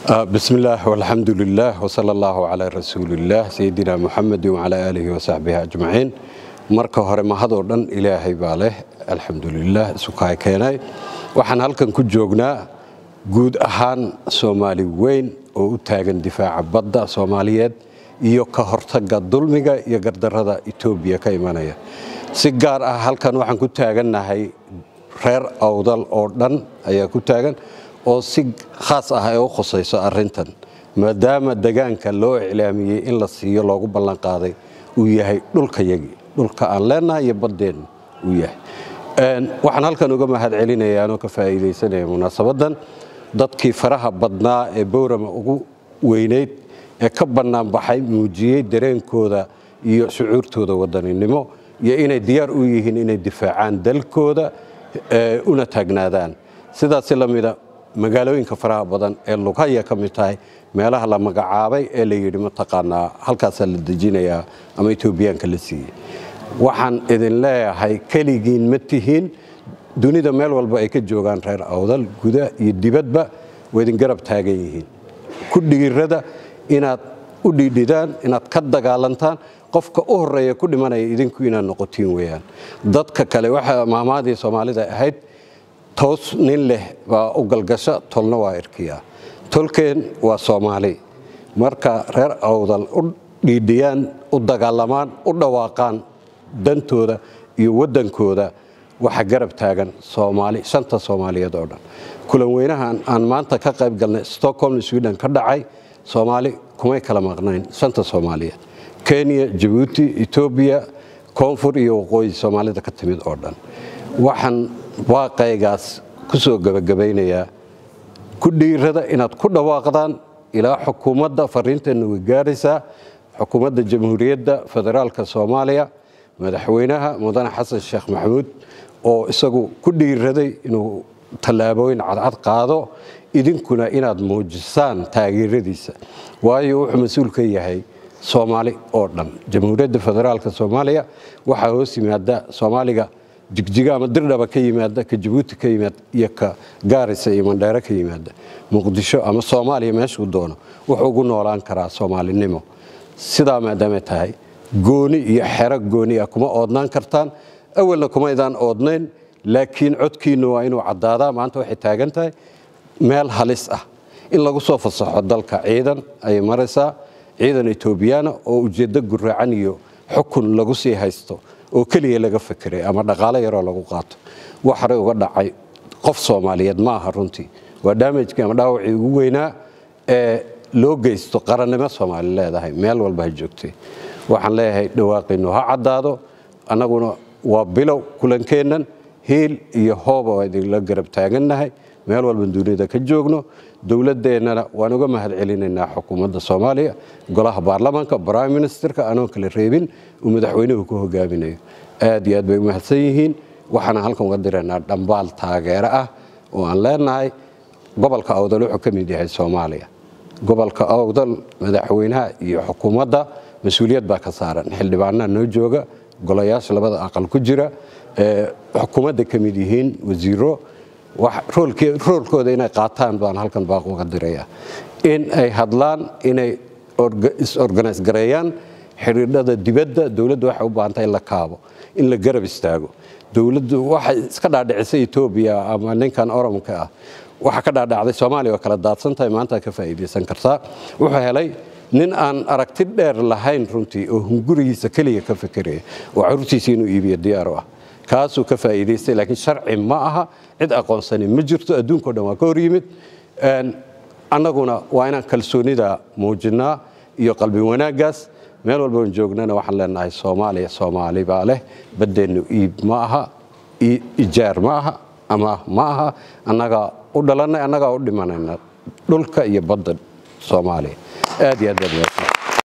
بسم الله والحمد لله وصلى الله على رسول الله سيدنا محمد وعلى آله وصحبه أجمعين. marka hore ma hadoo dhan Ilaahay baa leh alxamdulillah sukaay keenay waxaan halkan ku joognaa guud ahaan Soomaali weyn oo u taagan difaaca badda Soomaaliyeed iyo ka hortagga dulmiga iyo gardarrada Itoobiya ka imanaya si gaar ah halkan waxaan ku taaganahay reer awdal oo dhan ayaa ku taagan oo si khaas ah ay u khusayso arintan maadaama deegaanka loo iclaamiyay in la siiyo loogu ballan qaaday uu yahay dhulka aan leenahay iyo badeen uu yahay waxaan halkan uga mahad celinayaa oo ka faa'iideysanaya munaasabadan dadkii faraha badnaa ee Boorama ugu weyneyd ee ka bannaan baxay muujiyay dareenkooda iyo shucuurtooda wadaninimo iyo inay diyaar u yihiin inay difaacaan dalkooda una taagnaadaan sidaas la mid ah magaalooyinka faraha badan ee Lugaya ka mid tahay meelaha la magacaabay ee la yiri mataqaanaa halkaas la dejinayaa ama Itoobiyaanka la siiyay waxaan idin leeyahay kaligiin ma tihiin dunida meel walba ay ka joogaan reer awdal gudaha iyo dibadba wadin garab taagan yihiin ku dhiirada inaad u dhiidhidaan inaad ka dagaalantaan qofka u horeeya ku dhimanaya idinku inaad noqotiin weeyaan dadka kale waxa maamaadii Soomaalida ahayd toos nin leh waa u galgasha tolna waa irkiya tolkeen waa Soomaali marka reer awdal u dhiidhiyaan u dagaalamaan u dhawaaqaan dantooda iyo wadankooda waxa garab taagan Soomaali shanta Soomaaliyeed oo dhan kulan weynahan aan maanta ka qayb galnay Stockholm Sweden ka dhacay Soomaali kuma kala maqnayn shanta Soomaaliyeed Kenya Djibouti Ethiopia Koonfur iyo Waqooyi Soomaalida ka timid oo dhan waxaan waaqaygaas ku soo gabagabaynayaa ku dhiirada inaad ku dhawaaqdaan ilaa xukuumadda fariinteena way gaaraysaa xukuumadda Jamhuuriyadda Federaalka Soomaaliya madaxweynaha Mudane Xasan Sheekh Maxamuud oo isagu ku dhiiraday inuu talaabooyin cad qaado idinkuna inaad muujisaan taageeradiisa waayo wuxuu mas'uul ka yahay Soomaali oo dhan Jamhuuriyadda Federaalka Soomaaliya waxa hoos yimaada Soomaaliga jigjiga ama dirdhaba ka yimaada ka Djibouti ka yimaada iyo ka Gaarisa iyo Mandheera ka yimaada Muqdisho ama Soomaaliya meeshuu doono wuxuu ugu noolaan karaa Soomaalinimo sidaa maadaama tahay gooni iyo xero gooni ah kuma oodnaan kartaan awalna kuma idaan oodnayn laakiin codkiina waa inuu cadaadaa maanta waxay taagan tahay meel halis ah in lagu soo fasaxo dalka ciidan ay maraysaa ciidan Itoobiyana oo ujeeddo guraacan iyo xukun lagu sii haysto oo kaliya laga fikiray ama dhaqaale yar oo lagu qaato waxa uga dhacay qof Soomaaliyeed ma aha runtii waa damage ama dhaawacii ugu weynaa ee loo geysto qarannimada Soomaaliyeed leedahay meel walba joogtay waxaan leeyahay dhawaaqino ha cadaado anaguna waa bilow kulankeenan heel iyo hoob oo idin la garab taaganahay meel walba dunida ka joogno dawladeennana waan uga mahad celinaynaa xukuumadda Soomaaliya golaha baarlamaanka prime ministerka anoo kala reebin uu madaxweynuhu ku hogaaminayo aad iyo aad bay u mahadsan yihiin waxaan halkan uga diraynaa dhambaal taageero ah oo aan leenahay gobolka awdal wuxuu ka mid yahay Soomaaliya gobolka awdal madaxweynaha iyo xukuumadda mas'uuliyad baa ka saaran xildhibaanada noo jooga golayaasha labada aqal ku jira xukuumadda ka mid yihiin wasiiro wax roolkooda inay qaataan baan halkan baaq uga dirayaa in ay hadlaan inay organize gareeyaan xiriirada dibadda dawladdu waxay u baahan tahay in la kaabo in la garab istaago dawladdu waxay iska dhaadhicisay Itoobiya ama ninkan Oromka ah waxa ka dhaadhacday Soomaaliya oo kala daadsan tahay maanta ka faa'iideysan kartaa wuxuu helay nin aan aragti dheer lahayn runtii oo hungurigiisa kaliya ka fikiray oo carruurtiisa inuu iibiyo diyaar ah kaasoo ka faa'iideystay laakiin sharci ma aha cid aqoonsan ma jirto adduunka dhan waa ka hor yimid annaguna waa inaan kalsoonida muujinaa iyo qalbi wanaagaas meel walba oo joognana waxaan leenahay Soomaaliya Soomaali baa leh badeenu iib ma aha ijaar ma aha ama ma aha annaga u dhalanay annaga u dhimanayna dhulka iyo badda Soomaaliya aad iyo aad